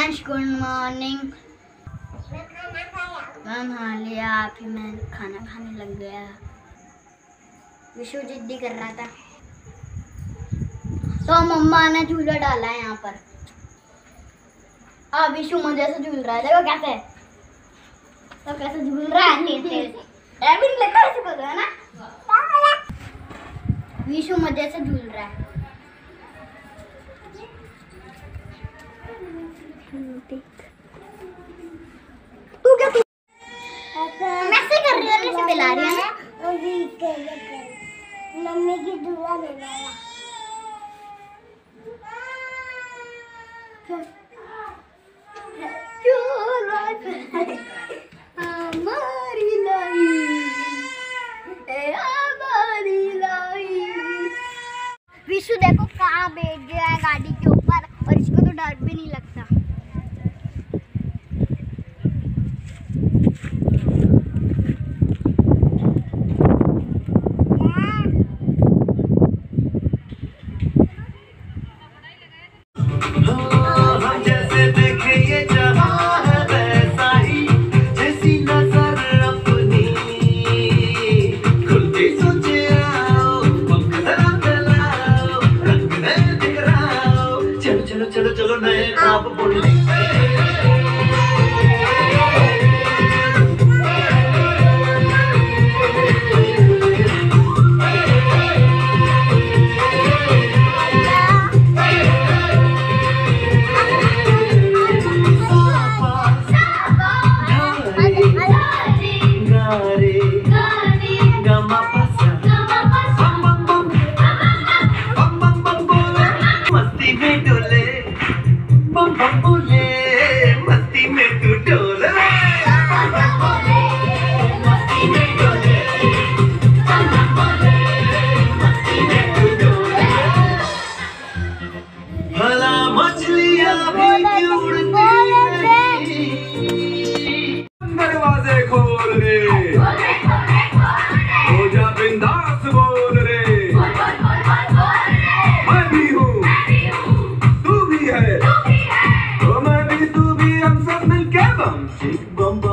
Friends, good morning. मैं नहा लिया, फिर मैं खाना खाने लग गया। विशु जिद्दी कर रहा था तो मम्मा ने झूला डाला है यहाँ पर। विशु मजे से झूल रहा है, देखो कैसे तो कैसे झूल रहा है। लगता है बोल रहा है ना, विशु मजे से झूल रहा है। तू क्या मैसे कर रही है, कैसे पिला रही है ना? मम्मी की दुआ ले रहा है। विशु देखो कहाँ बैठ गया है गाड़ी के ऊपर, और इसको तो डर भी नहीं लगता। चलो चलो नए आप बोले। मस्ती में डोले बम बम बोले, मस्ती में तू डोले, मस्ती में डोले, बम बम बोले, मस्ती में तू डोले। भला मछलियाँ भी क्यों उड़ती नहीं, दरवाजे खोल रे, हो जा बिंदास बोल रे, मैं भी हूँ तू भी है, तो मैं भी तू भी, हम सब मिलके बम